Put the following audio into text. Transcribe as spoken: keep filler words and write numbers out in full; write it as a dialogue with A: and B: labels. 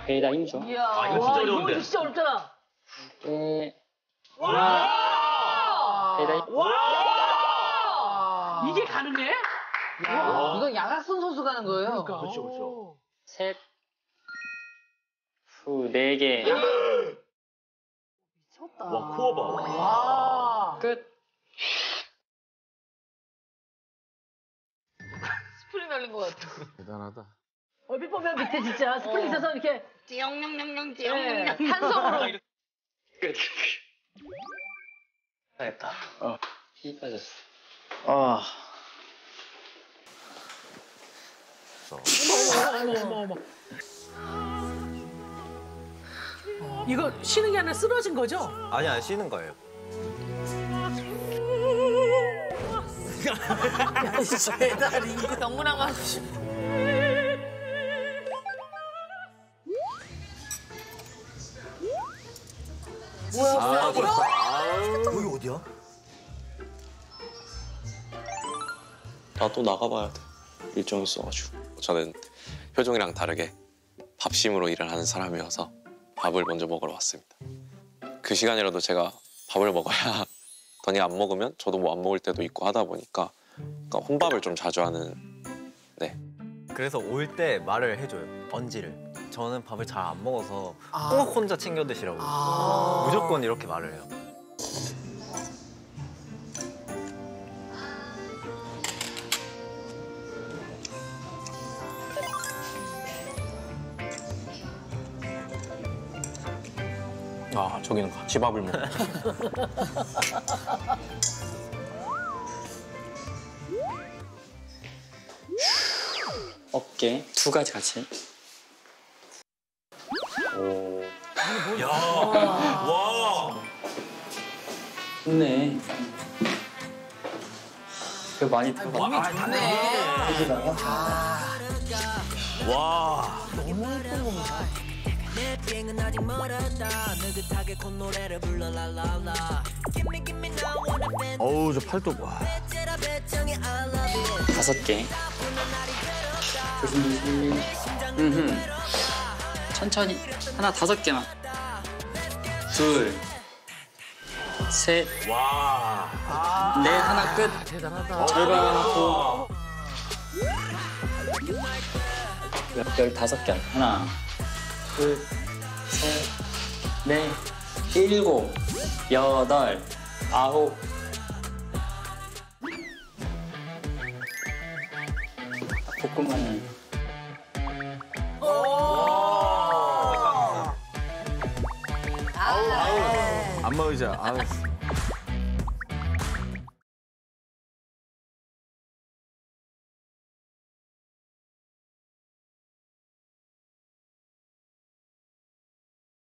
A: 배다인조.
B: 이야.
C: 아, 이거 진짜
B: 와,
C: 어려운데.
B: 이거 진짜 어렵잖아.
A: 배.
B: 와.
A: 배다인.
B: 와. 이게 가능해?
C: 와.
B: 이건 양학선 선수가 하는 거예요.
C: 그러니까. 그렇죠, 그렇죠.
A: 셋. 후, 네 개.
B: 미쳤다.
C: 와, 코어 봐.
B: 와.
A: 끝.
B: 스프링 날린 것 같아.
D: 대단하다.
B: 얼핏 보면 밑에 진짜 스프링 있어서 이렇게
E: 띠용냥냥냥
B: 네,
E: 띠용냥냥.
B: 탄성으로.
A: 끝. 됐다. 어. 힘 빠졌어. 아.
B: 어머, 어머, 어머. 이거 쉬는 게 아니라 쓰러진 거죠?
F: 아니, 안 쉬는 거예요.
B: 야, 진짜 배달이.
E: 너무나 가.
F: 뭐야?
D: 아,
F: 여기 어디야?
G: 나 또 나가봐야 돼. 일정이 있어가지고. 저는 효종이랑 다르게 밥심으로 일을 하는 사람이어서 밥을 먼저 먹으러 왔습니다. 그 시간이라도 제가 밥을 먹어야 던이 안 먹으면 저도 뭐 안 먹을 때도 있고 하다 보니까 그러니까 혼밥을 좀 자주 하는. 네.
F: 그래서 올 때 말을 해줘요. 언지를. 저는 밥을 잘 안 먹어서
B: 아.
F: 꼭 혼자 챙겨 드시라고.
B: 아.
F: 무조건 이렇게 말을 해요.
D: 아, 저기는 같이 밥을 먹어.
A: 어깨 두 가지 같이. 오.
C: 야, 와.
A: 좋네. 그 많이 들어가.
B: 몸이 좋네.
A: 해주다가.
C: 와.
B: 너무 예쁜 몸이다.
D: 어우, 저 팔뚝. 와.
A: 다섯 개. 조심조심. 음흠. 천천히. 하나 다섯 개만. 둘. 셋.
C: 와.
A: 넷 하나 끝.
B: 대단하다.
A: 절반 하고. 열다섯 개. 하나. 둘. 셋. 넷. 일곱. 여덟. 아홉. 볶음마늘.
D: 안 먹이자. 아.